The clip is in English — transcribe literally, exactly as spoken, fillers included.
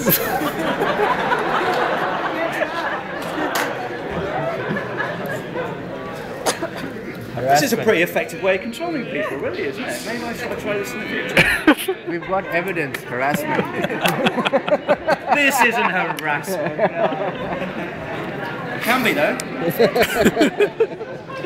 This is a pretty effective way of controlling people, really, isn't it? Maybe I should try this in the future. We've got evidence, harassment. This isn't harassment. No. It can be, though.